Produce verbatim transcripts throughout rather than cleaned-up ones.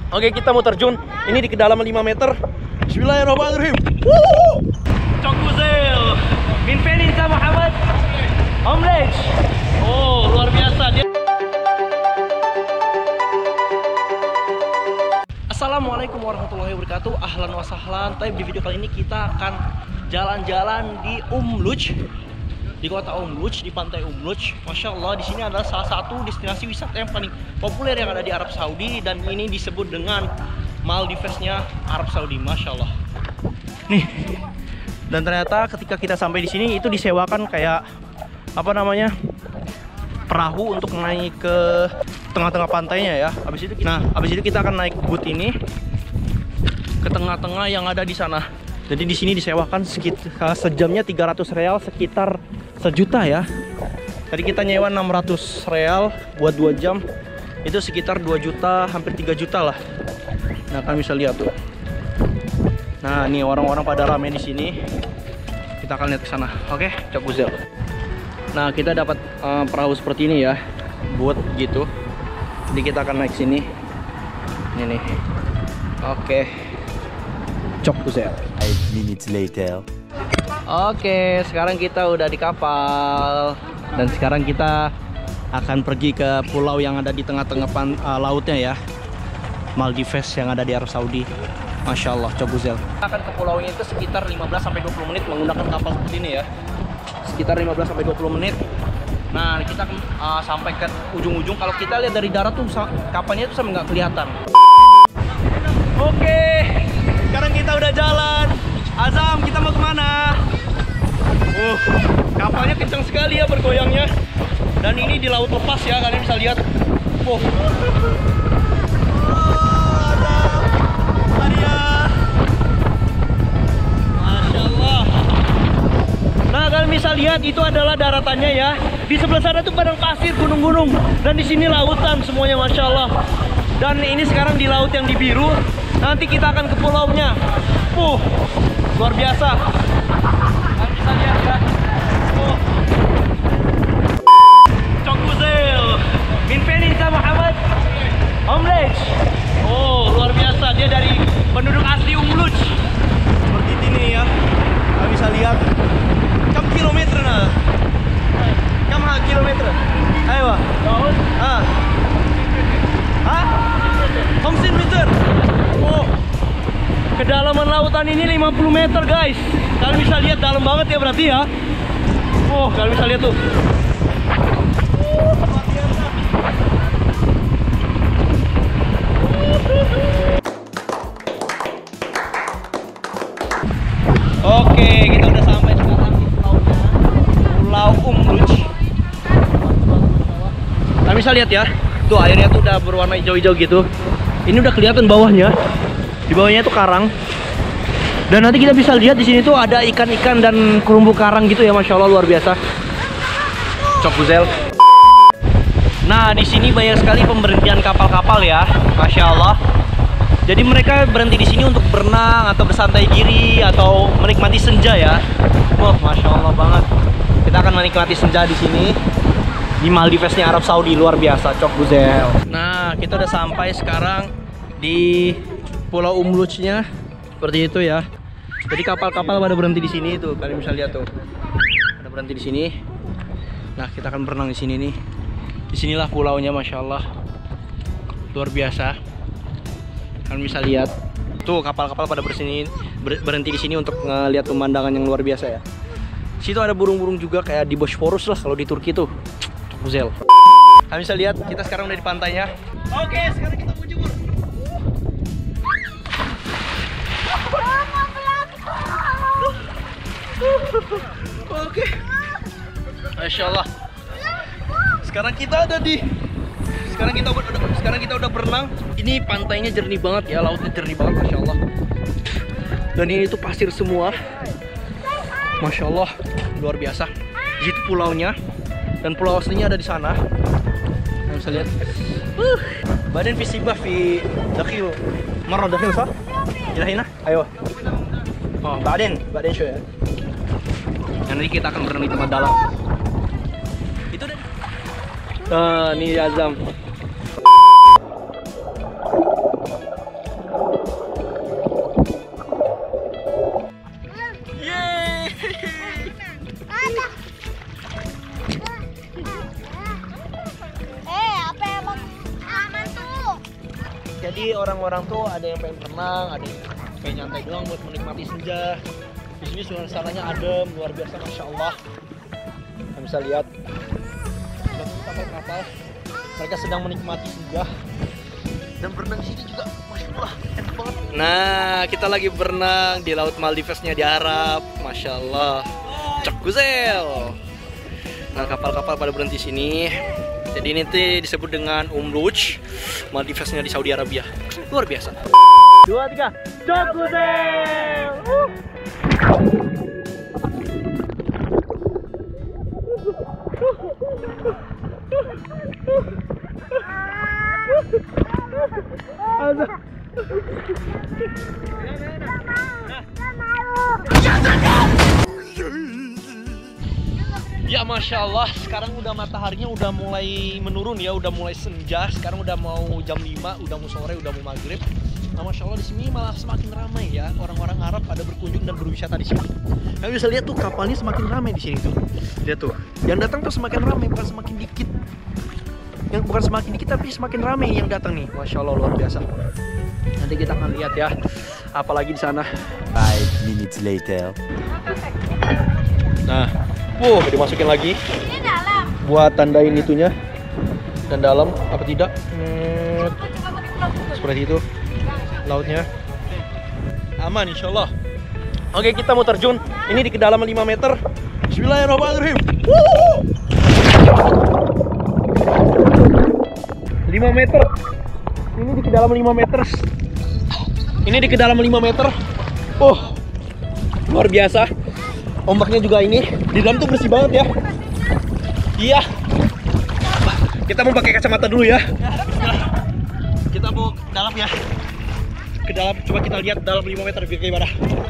Oke, kita mau terjun. Ini di kedalaman lima meter. Bismillahirrahmanirrahim. Cok Buzel. Min Fenin sama Muhammad. Omlej. Oh, luar biasa dia. Assalamualaikum warahmatullahi wabarakatuh. Ahlan wa sahlan. Tapi di video kali ini kita akan jalan-jalan di Umluj, di kota Umluj, di pantai Umluj. Masya Allah, di sini adalah salah satu destinasi wisata yang paling populer yang ada di Arab Saudi, dan ini disebut dengan Maldivesnya Arab Saudi. Masya Allah. Nih, dan ternyata ketika kita sampai di sini itu disewakan kayak apa namanya, perahu untuk naik ke tengah-tengah pantainya ya. Habis itu, nah, habis itu kita akan naik boot ini ke tengah-tengah yang ada di sana. Jadi di sini disewakan sekitar sejamnya tiga ratus real, sekitar sejuta ya. Tadi kita nyewa enam ratus real buat dua jam. Itu sekitar dua juta, hampir tiga juta lah. Nah, kalian bisa lihat tuh. Nah, nih orang-orang pada rame di sini. Kita akan lihat ke sana. Oke, Cok Buzel. Nah, kita dapat um, perahu seperti ini ya. Buat gitu. Jadi kita akan naik sini. Ini nih. Oke. Cok Buzel. Five minutes later. Oke, sekarang kita udah di kapal dan sekarang kita akan pergi ke pulau yang ada di tengah-tengah uh, lautnya ya, Maldives yang ada di Arab Saudi. Masya Allah, Cok Buzel. Kita akan ke pulau ini itu sekitar lima belas sampai dua puluh menit menggunakan kapal seperti ini ya. Sekitar lima belas sampai dua puluh menit. Nah, kita akan uh, sampai ke ujung-ujung. Kalau kita lihat dari darat tuh kapalnya itu sama nggak kelihatan. Oke, sekarang kita udah jalan. Azam, kita mau kemana? Uh, kapalnya kencang sekali ya bergoyangnya. Dan ini di laut lepas ya, kalian bisa lihat. Oh, Azam, Maria. Masya Allah. Nah, kalian bisa lihat itu adalah daratannya ya. Di sebelah sana tuh padang pasir, gunung-gunung. Dan di sini lautan semuanya, Masya Allah. Dan ini sekarang di laut yang di biru. Nanti kita akan ke pulaunya. Uh, luar biasa. Kalian bisa lihat ya. Uh. Cok Buzel. Min Fenin sama Muhammad. Omlej. Oh, luar biasa. Dia dari penduduk asli Umluj. Seperti ini ya. Kalian bisa lihat. Kam kilometer nah? Kam ha kilometer? Ayo. Ah. Hah? lima meter. Oh. Kedalaman lautan ini lima puluh meter, guys. Kalian bisa lihat dalam banget ya berarti ya. Oh, kalian bisa lihat tuh. Oh, luar biasa. Oke, kita udah sampai sekarang di pulaunya, Pulau Umluj. Kalian bisa lihat ya. Tuh airnya tuh udah berwarna hijau-hijau gitu. Ini udah kelihatan bawahnya. Di bawahnya itu karang. Dan nanti kita bisa lihat di sini tuh ada ikan-ikan dan terumbu karang gitu ya, Masya Allah, luar biasa. Cok Buzel. Nah, di sini banyak sekali pemberhentian kapal-kapal ya, Masya Allah. Jadi mereka berhenti di sini untuk berenang atau bersantai diri atau menikmati senja ya. Wah, Masya Allah banget. Kita akan menikmati senja di sini di Maldivesnya Arab Saudi, luar biasa, Cok Buzel. Nah, kita udah sampai sekarang di Pulau Umlujnya, seperti itu ya. Jadi kapal-kapal pada berhenti di sini tuh, kalian bisa lihat tuh. Ada berhenti di sini. Nah, kita akan berenang di sini nih. Disinilah pulaunya, Masya Allah, luar biasa. Kalian bisa lihat tuh kapal-kapal pada bersini, ber, berhenti di sini untuk ngeliat pemandangan yang luar biasa ya. Situ ada burung-burung juga kayak di Bosporus lah kalau di Turki tuh. Cok Buzel. Kalian bisa lihat kita sekarang udah di pantainya. Oke, sekarang kita mau jemur. Oke, Masya Allah. Sekarang kita ada di, sekarang kita udah, sekarang kita udah berenang. Ini pantainya jernih banget ya, lautnya jernih banget, Masya Allah. Dan ini tuh pasir semua, Masya Allah, luar biasa. Di situ pulaunya, dan pulau aslinya ada di sana. Kalian bisa lihat. Uh, badan fisibah fi dakhil, marah dakhil sah? Ilahina, ayo. Oh, badan, badan show ya. Nanti kita akan berenang di tempat dalam. Itu deh. Ah, nih Azam. Jadi orang-orang tuh ada yang pengen renang, ada yang pengen nyantai doang buat menikmati senja. Di sini suasananya adem, luar biasa, masya Allah. Kalian bisa lihat kapal-kapal, mereka sedang menikmati senja dan berenang di sini juga, masya Allah, enak banget. Nah, kita lagi berenang di Laut Maldivesnya di Arab, masya Allah. Cok Guzel. Nah, kapal-kapal pada berhenti sini. Jadi ini tuh disebut dengan Umluj, Maldivesnya di Saudi Arabia. Luar biasa. Dua, tiga, Cok Guzel. Uh. Ya masya Allah, sekarang udah mataharinya udah mulai menurun ya, udah mulai senja. Sekarang udah mau jam lima, udah mau sore, udah mau maghrib. Nah masya Allah di sini malah semakin ramai ya, orang-orang Arab pada berkunjung dan berwisata di sini. Kalian bisa lihat tuh kapalnya semakin ramai di sini tuh. Lihat tuh, yang datang tuh semakin ramai, bukan semakin dikit. Yang bukan semakin dikit tapi semakin ramai yang datang nih, masya Allah luar biasa. Nanti kita akan lihat ya, apalagi di sana. Five minutes later. Nah, wow, dimasukin lagi. Ini dalam. Buat tandain itunya. Dan dalam apa tidak? Hmm, seperti itu. Lautnya aman insya Allah. Oke, kita mau terjun. Ini di kedalaman lima meter. Bismillahirrahmanirrahim. lima meter. Ini di kedalaman lima meter. Ini di kedalaman lima meter. Oh, luar biasa. Ombaknya juga ini. Di dalam tuh bersih banget ya. Iya. Kita mau pakai kacamata dulu ya. Kita mau ke dalam ya. Ke dalam, coba kita lihat dalam lima meter bagaimana.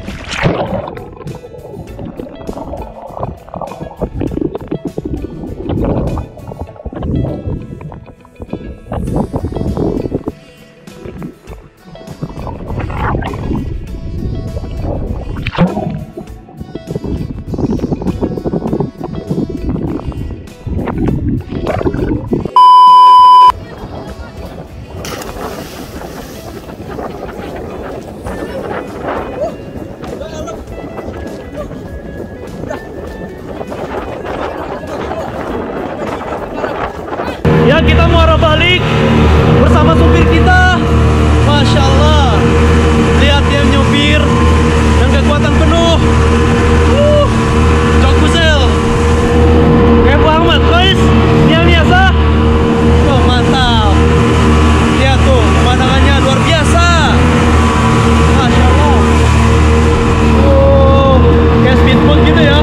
Ya, kita mau arah balik bersama supir kita. Masya Allah, lihat dia nyopir dengan kekuatan penuh. uh, Cok Guzel kayak banget guys. Yang biasa. Oh mantap. Lihat tuh pemandangannya luar biasa. Masya Allah. Oh, kayak speedboat gitu ya.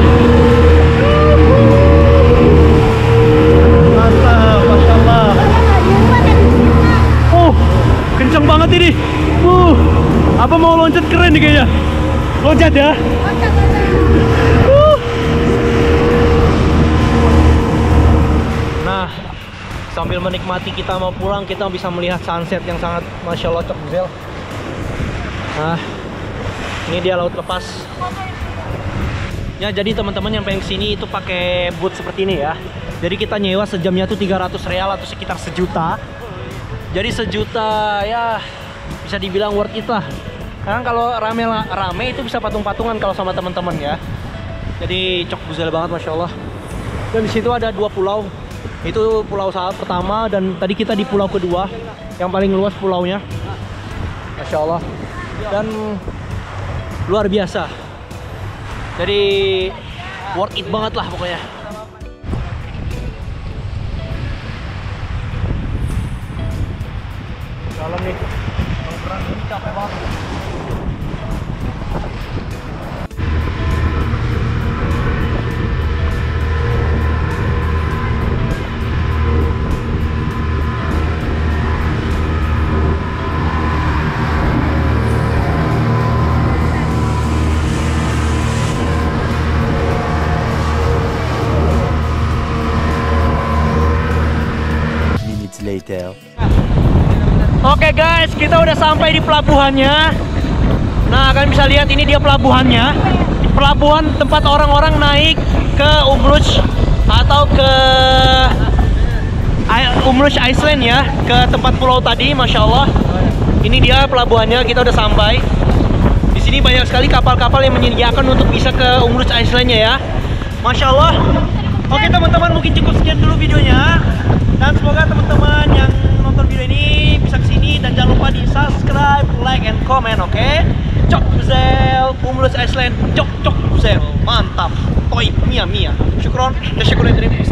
Kenceng banget ini. Uh, apa mau loncat keren nih kayaknya. Loncat ya. Uh. Nah, sambil menikmati kita mau pulang, kita bisa melihat sunset yang sangat masya Allah Cok Guzel. Nah, ini dia laut lepas. Ya, jadi teman-teman yang pengen kesini itu pakai boot seperti ini ya. Jadi kita nyewa sejamnya tuh tiga ratus real atau sekitar sejuta. Jadi sejuta ya bisa dibilang worth it lah. Karena kalau rame rame itu bisa patung-patungan kalau sama teman-teman ya. Jadi Cok Guzel banget masya Allah. Dan di situ ada dua pulau. Itu pulau saat pertama dan tadi kita di pulau kedua yang paling luas pulaunya. Masya Allah. Dan luar biasa. Jadi worth it banget lah pokoknya. Dalam nih, kalau berenang ini capek banget. Minutes later. Oke guys, kita udah sampai di pelabuhannya. Nah, kalian bisa lihat ini dia pelabuhannya. Pelabuhan tempat orang-orang naik ke Umluj atau ke I- Umrus Iceland ya, ke tempat pulau tadi, masya Allah. Ini dia pelabuhannya, kita udah sampai. Di sini banyak sekali kapal-kapal yang menyediakan untuk bisa ke Umrus Icelandnya ya, masya Allah. Oke teman-teman, mungkin cukup sekian dulu videonya. Dan semoga teman-teman yang nonton video ini bisa kesini dan jangan lupa di subscribe, like, and comment, oke? Okay? Cok Buzel, Umrus Iceland, cok cok Buzel, mantap. Toy, Mia Mia, syukron, dan syukurin terima.